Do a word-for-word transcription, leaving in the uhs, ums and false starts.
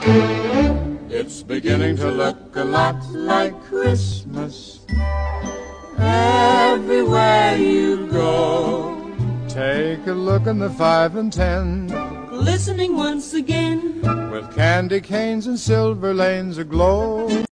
It's beginning to look a lot like Christmas everywhere you go. Take a look in the five and ten, Listening once again, with candy canes and silver lanes aglow.